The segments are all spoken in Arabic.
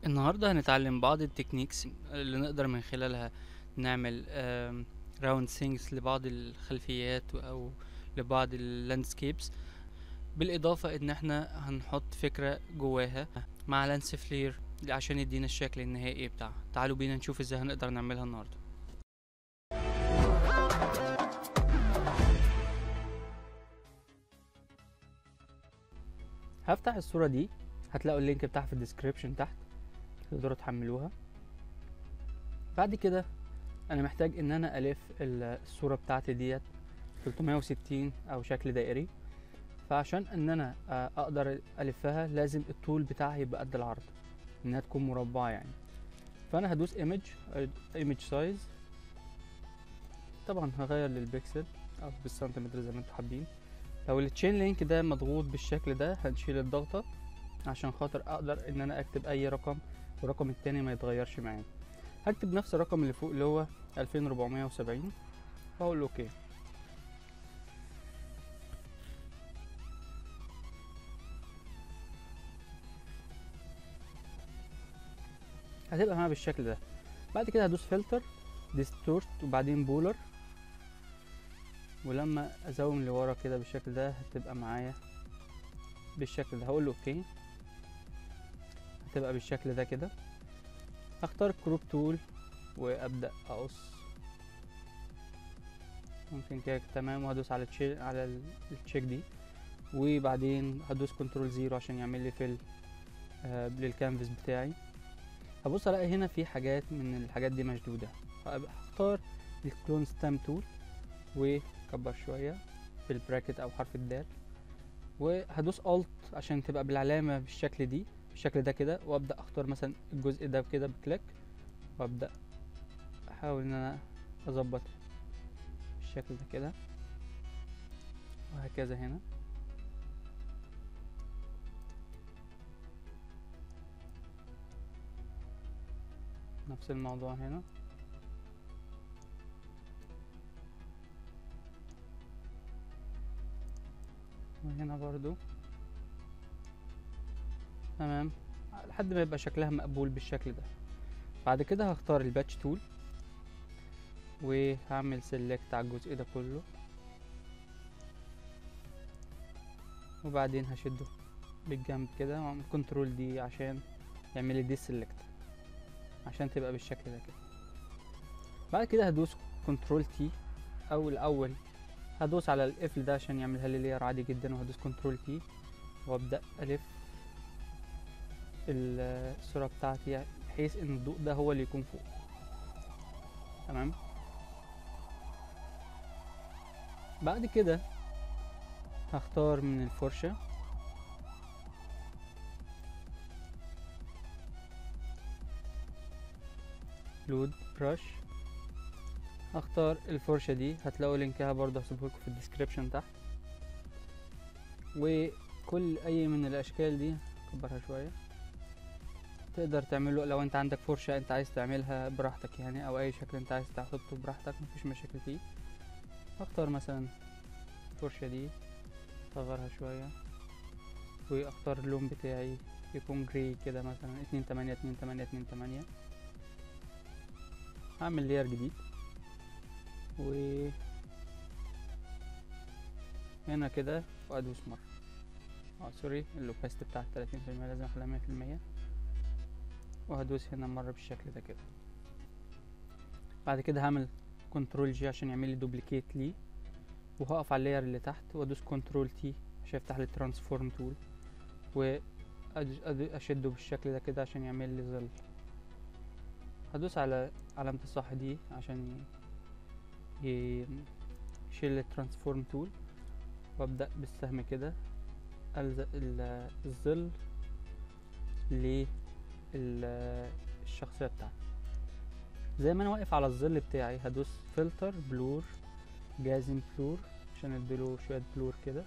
النهاردة هنتعلم بعض التكنيكس اللي نقدر من خلالها نعمل راوند سينجز لبعض الخلفيات او لبعض اللاندسكيبس، بالاضافة ان احنا هنحط فكرة جواها مع لانس فلير عشان يدينا الشكل النهائي بتاعها. تعالوا بينا نشوف ازاي هنقدر نعملها النهاردة. هفتح الصورة دي، هتلاقوا اللينك بتاعها في الديسكريبشن تحت، تقدروا تحملوها. بعد كده انا محتاج ان انا الف الصورة بتاعتي ديت 360 او شكل دائري، فعشان ان انا اقدر الفها لازم الطول بتاعها يبقى قد العرض، انها تكون مربعة يعني. فانا هدوس ايمج سايز، طبعا هغير للبكسل او بالسنتيمتر زي ما انتوا حابين. لو التشين لينك ده مضغوط بالشكل ده هنشيل الضغطة عشان خاطر اقدر ان انا اكتب اي رقم والرقم التاني ما يتغيرش معايا. هكتب نفس الرقم اللي فوق اللي هو 2470 واقول اوكي. هتبقى معايا بالشكل ده. بعد كده هدوس فلتر ديستورت وبعدين بولر، ولما ازوم لورا كده بالشكل ده هتبقى معايا بالشكل ده. هقول له اوكي، هتبقى بالشكل ده كده. هختار كروب تول وابدا اقص، ممكن كده تمام، وهدوس على التشيك دي، وبعدين هدوس كنترول زيرو عشان يعمل لي فيل للكانفاس بتاعي. هبص الاقي هنا في حاجات من الحاجات دي مشدوده، هختار الكلون ستام تول وكبر شويه بالبراكت او حرف الدال، وهدوس الت عشان تبقى بالعلامه بالشكل ده كده، وابدا اختار مثلا الجزء ده كده بكليك، وابدا احاول ان انا اظبط بالشكل ده كده، وهكذا هنا. نفس الموضوع هنا، وهنا برضو تمام، لحد ما يبقى شكلها مقبول بالشكل ده. بعد كده هختار الباتش تول وهعمل سيلكت على الجزء ده كله، وبعدين هشده بالجنب كده واعمل كنترول دي عشان يعمل لي دي سيلكت عشان تبقى بالشكل ده كده. بعد كده هدوس كنترول تي، او الاول هدوس على القفل ده عشان يعملها لي لير عادي جدا، وهدوس كنترول تي وابدا الف الصورة بتاعتي بحيث ان الضوء ده هو اللي يكون فوق. تمام. بعد كده هختار من الفرشة لود برش، هختار الفرشة دي، هتلاقوا لينكها برضه هسيبهولكوا في الديسكريبشن تحت. وكل اي من الاشكال دي كبرها شوية، تقدر تعمله لو انت عندك فرشة انت عايز تعملها براحتك يعني، او اي شكل انت عايز تحطه براحتك مفيش مشاكل فيه. هختار مثلا الفرشة دي، اصغرها شوية، واختار اللون بتاعي يكون جراي كده مثلا 282828. هعمل لير جديد، و هنا كده وادوس مرة سوري الاوباسيتي بتاعت 30% لازم اخليها 100%، وهدوس هنا مرة بالشكل ده كده. بعد كده هعمل كنترول جي عشان يعمل لي دوبليكيت ليه، وهقف على اللاير اللي تحت وادوس كنترول تي عشان يفتح لي ترانسفورم تول، واشده بالشكل ده كده عشان يعمل لي ظل. هدوس على علامة الصح دي عشان يشيل الترانسفورم تول، وابدأ بالسهم كده الزق الظل للشخصية بتاعتي. زي ما انا واقف على الظل بتاعي هدوس فلتر بلور جازم بلور عشان اديله شوية بلور كده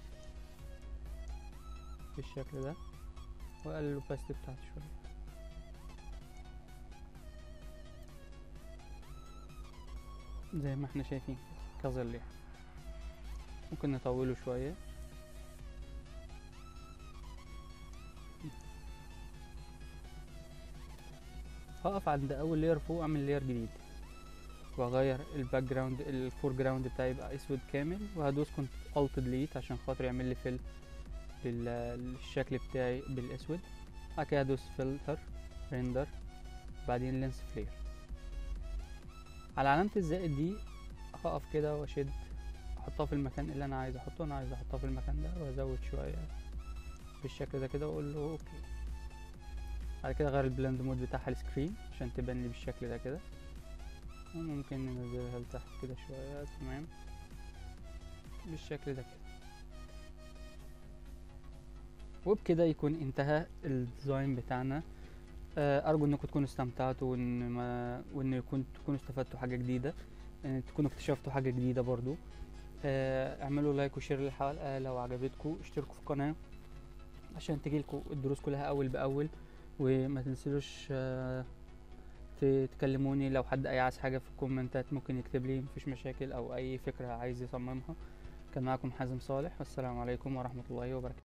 بالشكل ده، واقلل الاوباسيتي بتاعتي شوية زي ما احنا شايفين كظل يعني. ممكن نطوله شوية. هقف عند اول لاير فوق، اعمل لاير جديد واغير الباك جراوند، الفور جراوند بتاعي يبقى اسود كامل، وهدوس كنت الت ديليت عشان خاطر يعمل لي فيل للشكل بتاعي بالاسود. بعد كده هدوس فلتر ريندر، بعدين لينس فلير. على علامة الزائد دي هقف كده واشد احطها في المكان اللي انا عايز احطه. انا عايز احطها في المكان ده وازود شوية بالشكل ده كده واقول له اوكي. بعد كده اغير البلند مود بتاعها السكرين عشان تبان لي بالشكل ده كده، وممكن ننزلها لتحت كده شوية. تمام بالشكل ده كده. وبكده يكون انتهى الديزاين بتاعنا. ارجو انكم تكونوا استمتعتوا وان تكونوا استفدتوا حاجة جديدة، تكونوا اكتشفتوا حاجة جديدة برضو. اعملوا لايك وشير للحلقة لو عجبتكم، اشتركوا في القناة عشان تجيلكوا الدروس كلها اول باول، وما تنسوش تكلموني لو حد عايز حاجة في الكومنتات، ممكن يكتب لي، مفيش مشاكل، او اي فكرة عايز يصممها. كان معكم حازم صالح، والسلام عليكم ورحمة الله وبركاته.